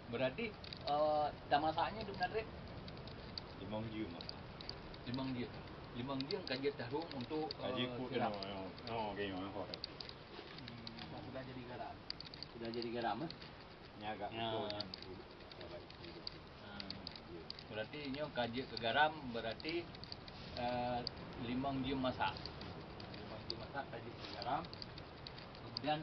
Berarti dah masaknya tu benar 5 jam. 5 jam. 5 jam kaji taruh untuk Kaji ku siram. gay orang kau. Sudah jadi garam. Sudah jadi garam Ni agak Ya. betul. Berarti ini kaji ke garam berarti 5 jam masak. 5 jam masak kaji ke garam. Kemudian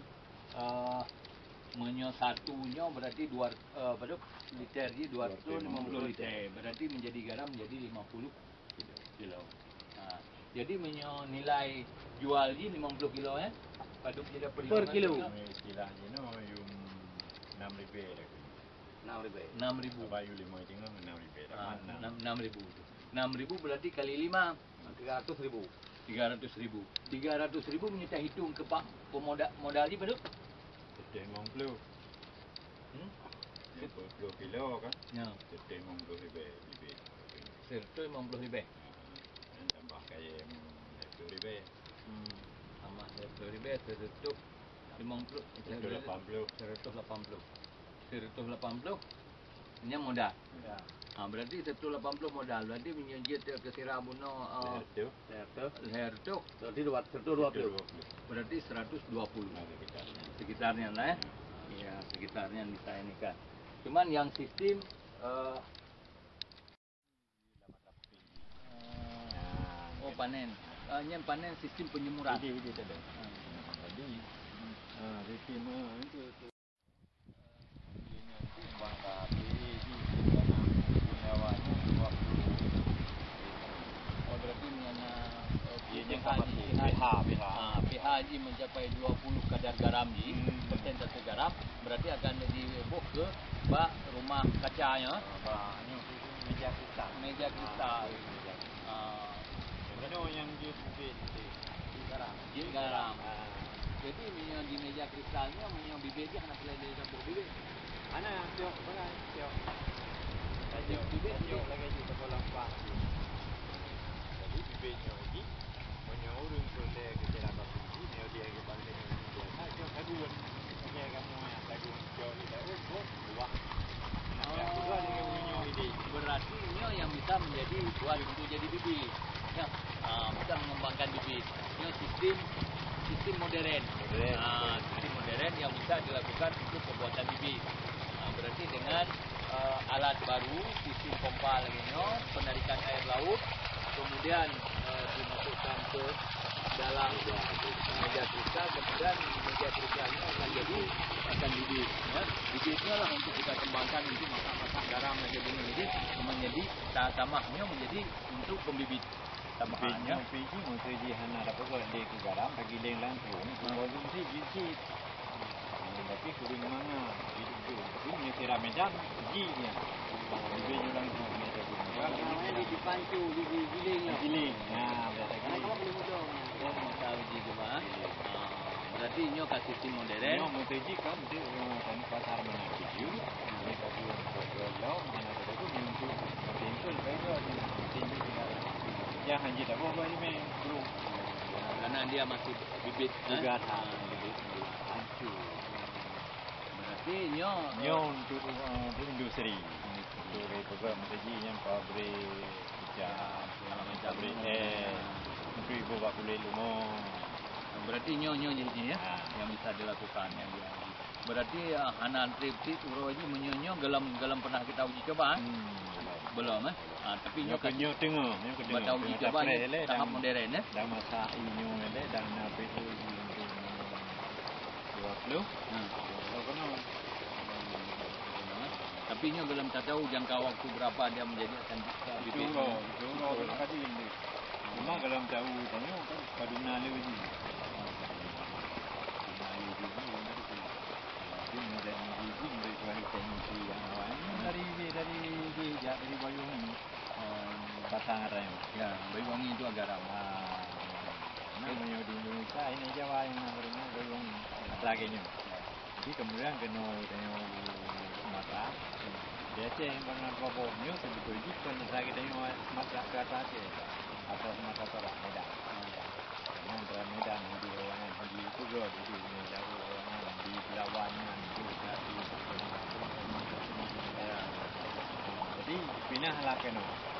menyo satunya berarti berapa liter je 250 liter. Berarti menjadi garam menjadi 50 kilo. Nah, jadi menyo nilai jual je 50 kilo ya. Paduk je dapat Per kilo. Istilahnya no yung 6,000 dah. 6.000. Bayu 5 tinggal 6,000 dah. 6.000. 6.000 berarti kali 5 300.000. 300.000. 300.000 menyita hitung ke pak modal je paduk. Sedih 50. Hmm? 10 kilo kan? Ya. Sedih 50 lebih. 150 lebih. Tambah kayak 10 lebih. Sama 100 lebih 150 180. 180 ini modal. Ya. Berarti 180 modal. Berarti menyejit ke sirabuno Itu. leher tu Berarti 220. berarti 120 sekitarnya lah ya. Iya, sekitarnya bisa ini kan. Cuman yang sistem panen. Yang panen sistem penyemuran. Ini tadi. Jadi rutin itu bang tapi di dalam gunawannya waktu Berarti mengenai yang pH ji mencapai 20 kadar garam ji, persentase garam, berarti akan dibuat ke bak rumah kacanya. meja kristal. Meja kristal. Ini yang dia bibit garam. Garam. Jadi minyak di meja kristalnya minyak bibitnya anak lele campur bibit. Ana tiok benar tiok. Bibit lagi di sekolah pak. Jadi bibitnya lagi menyorong ke kita dapat bibit dia ke balik dia. Nah, tiok kaduan. Kayak kamu yang kaduan tiok tidak buah. Berarti ini yang bisa menjadi buat untuk jadi bibit. Ya, bisa mengembangkan bibit. Ini sistem modern. Sistem modern yang bisa dilakukan untuk pembuatan bibit. Berarti dengan alat baru, sistem pompa lagi penarikan air laut, kemudian dimasukkan ke dalam meja kristal, kemudian meja kristalnya akan bibit. Ya. Bibitnya lah untuk kita kembangkan untuk masak garam dan sebagainya. Jadi menjadi tamahnya menjadi untuk pembibit. Tambahannya. Biji mesti hana dapat di garam bagi leng langsung. Kalau biji biji. Tapi kuring mana? Itu ini kira medan bijinya. Biji langsung meja kuring. Namanya dipancu di gilingnya. Giling. Nah, berarti Anak-anak boleh mudah. Masa uji coba. Berarti ini ke sistem modern. Ini mesti kan di pasar mana biji. Ini tapi untuk jauh mana ada tu untuk pintu itu tinggi tinggal. Ya hanya tak boleh ini bro. Karena dia masih bibit Juga bibit hancur. Berarti nyo Untuk industri. Untuk program mesti yang pabrik pabrik untuk ibu bapa kulit lumon. berarti nyo jadi ya yang bisa dilakukan yang dia. Berarti hanan tripsit uroji menyonyo gelam pernah kita uji coba belum tapi nyo Nyo tengah bata uji coba tahap modern ya. Dah masak inyo ele dah nak itu 20. Tapi nyo belum tahu jangka waktu berapa dia menjadi akan bibit. Juro tadi ini. Cuma kalau tahu tanya kan kaduna lagi. Dari Bayungi pasang rem Ya, Bayuwangi itu agak ramah. namanya di Indonesia ini Jawa yang namanya Bayungi lagi jadi kemudian kena Sumatera dia cek yang benar pokoknya sebetulnya kan lagi tanya Sumatera ke atas atau Sumatera Barat Medan karena antara Medan di Lawangan di Tugu di Jauh Lawangan di Lawangan di pindah lah kena.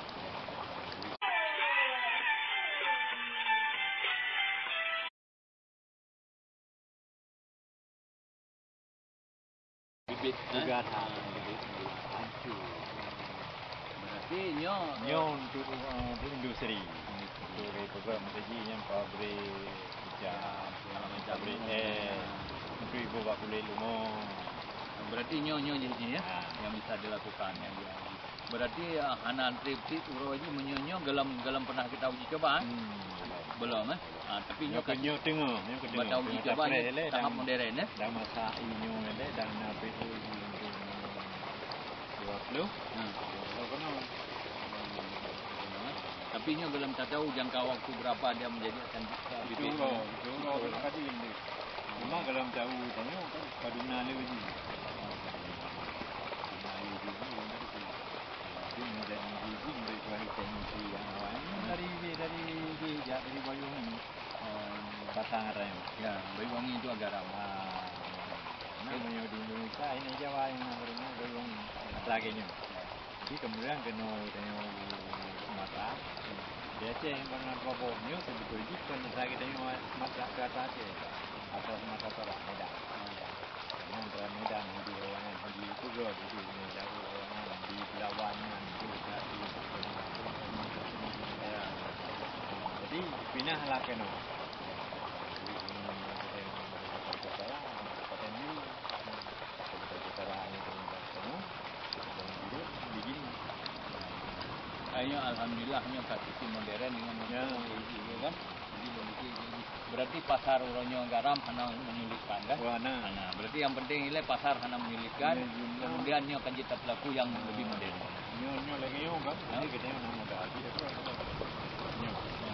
Bibit Juga eh? tak bibit hancur. Berarti nyo Nyo untuk industri. Untuk program strategi yang pabrik kecap, segala macam. pabrik untuk ibu bapa kulit lumur. Berarti nyo jadi ya Ah. yang bisa dilakukan ya. Berarti Hanan Triptik Uro ini menyonyo gelam pernah kita uji coba belum eh? Tapi nyo Nyo tengah, nyo ke bata uji coba ni tahap modern eh. Dah masa inyo ele dah na PO untuk 20. Kalau kena Tapi nyo belum tahu jangka waktu berapa dia menjadi akan bibit. itu orang tadi ini. Cuma kalau tahu tanya kan paduna le uji. Dia menjadi biji dari suatu teknisi yang awal dari Bayung ini pasang rem. Ya, Baiwangi itu agak ramah. Namanya di Indonesia ini Jawa yang namanya Bayung lagi nya. Jadi kemudian kena tanya Sumatera. Dia cek bangan robotnya sebetulnya bukan lagi tanya Sumatera ke atas je. Atas Sumatera Utara Medan. Karena antara Medan di Lawangan di Pugot itu jauh Lawangan di Belawangan di Bekasi. Ya. Jadi pindah lah kena. Jadi kita yang berkata saya paten ni berkata ini kena begini. Ayo alhamdulillah nyo sistem modern dengan Ya. kan. Jadi berarti pasar uronyo garam hana menyulitkan kan? Wah, nah. Berarti yang penting ile pasar hana menyulitkan. Kemudian nyo akan kita pelaku yang lebih modern. Nyo lagi nyo kan. Jadi kita yang nama dah. Nyo.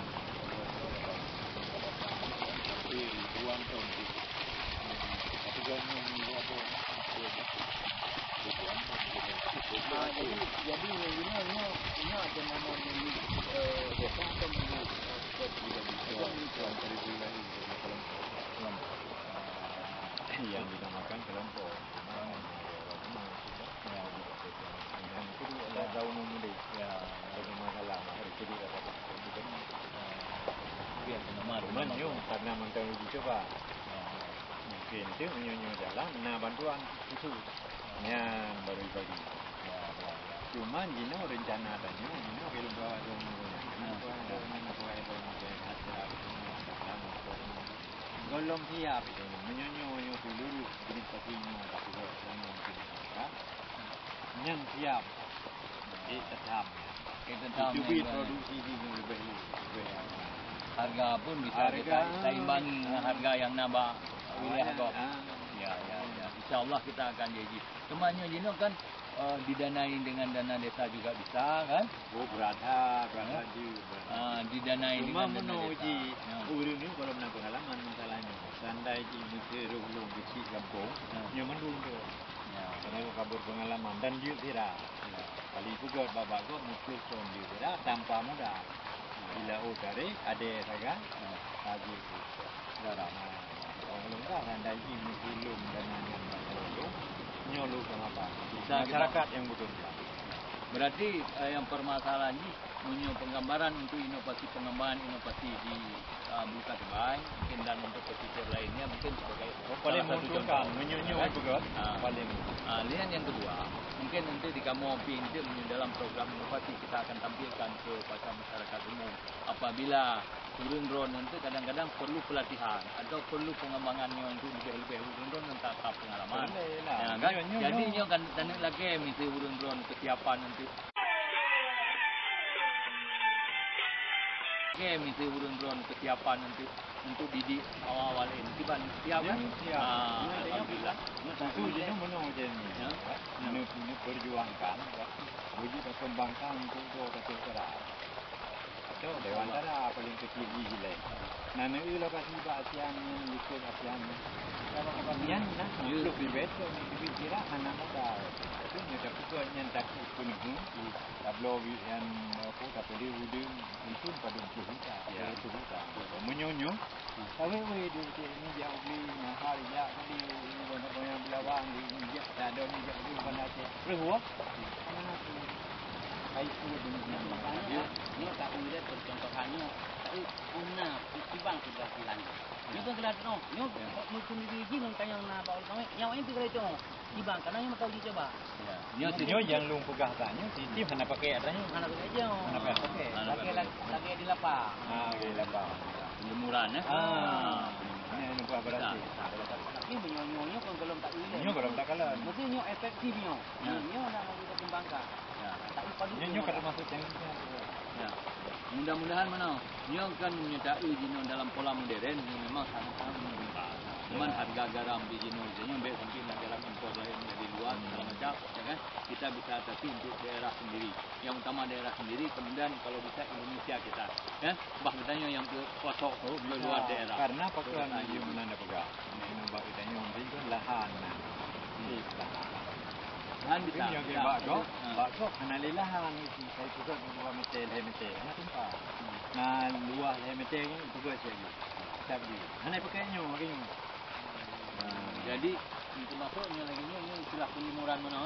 Di ruang untuk apa jangan apa. Jadi ini ada nama milik desa atau milik yang dinamakan kelompok. Dan itu adalah daun muda. Ya, ada masalah. Itu dia dapat bukan. Biar nama Cuman nyo karena mentang uji coba. Mungkin itu nyo jalan. Nah bantuan khusus. Yang baru bagi. Cuman jino rencana adanya, jino belum bawa dong. Belum siap itu, menyonyo seluruh jenis kopinya tapi yang mungkin yang siap tetap itu produksi di lebih harga pun bisa kita seimbangi dengan harga yang nambah wilayah kok. Ya. Insyaallah kita akan jadi. Temannya Jino kan didanai dengan dana desa juga bisa kan? Oh berada di. Didanai cuma dengan dana menuji desa. urang ni kalau nak pengalaman masalahnya. Sandai ini belum kecil kampung, nyaman dulu tu. Karena kabur pengalaman dan dia tidak. Kali juga babak kau muncul pun dia tidak tanpa mudah. Bila tarik ada saja lagi garam. Kalau enggak sandai ini belum dana yang belum nyolu apa. Masyarakat yang betul. Berarti yang permasalahan ini punya penggambaran untuk inovasi pengembangan inovasi di Buluka Tebai mungkin dan untuk pesisir lainnya mungkin sebagai paling menguntungkan menyonyo juga paling. Lian yang kedua mungkin nanti di kamu pintu dalam program inovasi kita akan tampilkan kepada masyarakat umum apabila turun drone nanti kadang-kadang perlu pelatihan atau perlu pengembangannya untuk lebih urun drone dan tahap pengalaman. Ya, kan? Jadi nyo kan tanda lagi mesti urun drone kesiapan untuk mesti urun drone kesiapan untuk didik awal-awal ini tiba siap kan? Alhamdulillah. Itu jenuh menang je ni. Ini perjuangkan, wujud kembangkan untuk kata keras. Itu Dewan Tara paling kecil di Jilai. Nana ini lokasi ASEAN yang ikut ASEAN. Yang nak belum dibetul ni kira anak muda. Itu dia dapat tu yang tak penuh. Tablo yang aku tak boleh udang itu pada hutan. Ya hutan. Menyonyo. Tapi dia ni jauh beli mahal ya di banyak Belawang di India tak ada ni jauh beli bukan Aceh. Perlu. Mana tu? baik tu dengan makanya ni tak boleh percontohannya tapi una ibang sudah hilang. Ni tu kelas no. Ni mungkin biji nang kayang na baul kami. Yang ini tu itu ibang karena yang tahu dicoba. Nyo yang lung pegah tanya sistem hana pakai adanya. Mana pakai aja. Hana pakai. Lagi di lapar. Di lapar. Penjemuran Ini nampak berarti. Tapi menyonyonya kalau tak boleh. Nyo kalau tak kalah. Mesti nyo efektifnya. Nyo nak kita kembangkan. Tak padu. Nyo kada masuk tekniknya. Ya. Mudah-mudahan mana nyo kan menyertai jino dalam pola modern yang memang sangat-sangat menguntungkan. Cuman harga garam di jino itu baik sampai nak garam impor lain dari luar segala macam, ya kan? Kita bisa atasi untuk daerah sendiri. Yang utama daerah sendiri, kemudian kalau bisa Indonesia kita, ya. Bah katanya yang kosong ke luar daerah. Karena pakuan di mana pegang. Ini nampak kitanya itu lahan. Ini lahan. Lahan bisa. Ini yang bakso hana lahan itu. Saya juga dua meter, hana tempat. Nah, luar meter ni juga saja. Tapi hana pakainya makanya. Jadi itu masuknya lagi ini istilah penjemuran mana?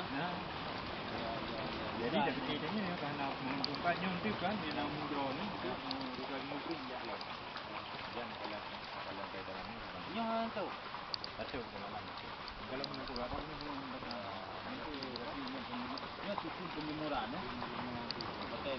Jadi dari kitanya ya karena menguntungkannya itu kan di dalam drone ni bukan mungkin ya lah. Dan kalau ke dalamnya Nyo tu. satu dalam. Kalau menentu apa ni Ini sistem penjemuran ya. Paten.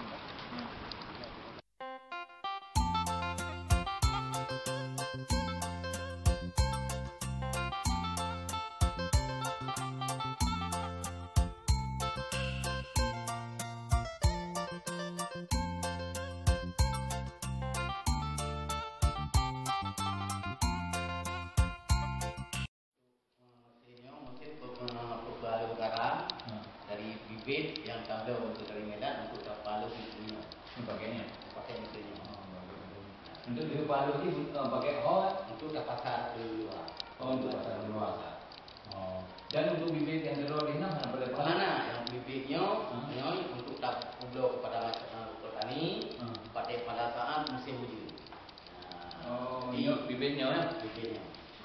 Dari bibit yang tahu untuk dari Medan untuk palu itu Sebagainya. pakai mesinnya. Untuk di palu ini pakai hot. Untuk ke pasar ke luar. Untuk pasar luar. Dan untuk bibit yang di luar ini mana boleh Mana yang bibitnya untuk tak publik kepada petani pada saat musim hujan. Bibitnya ya. Bibitnya.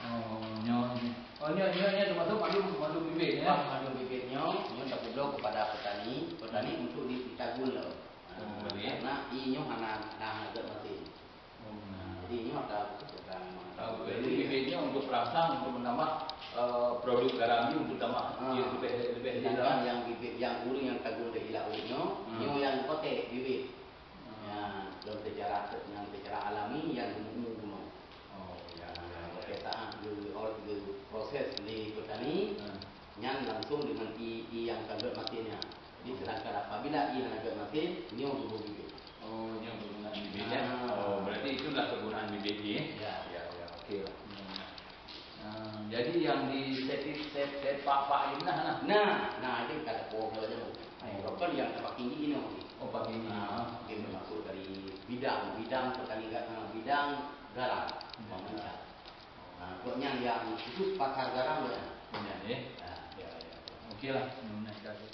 Nyo termasuk madu bibit ya. Madu bibitnya tak publik kepada petani untuk ditagul. Karena ini hana agak mesin. Jadi ini ada kebutuhan. Jadi bibitnya untuk perangsang untuk menambah produk garam ini untuk tambah lebih Sedangkan yang bibit yang uri yang tagul dari lautnya, nyo yang kotek bibit. Ya, dalam secara alami yang gunung. Pada saat proses di petani, nyan langsung dengan i yang tagul mesinnya. Jadi sedangkan apabila i yang tagul mesin, nyo bubuh bibit. Ini penggunaan bibit ya. Berarti itulah kegunaan bibit ya. Ya. Okey lah. Jadi yang di set pak ini lah. Nah, itu kata pohon aja. Kan yang tempat tinggi ini. Pakai ini. Dia bermaksud dari bidang petani bidang garam. Pokoknya yang itu pasar garam ya. Ya. Okey lah.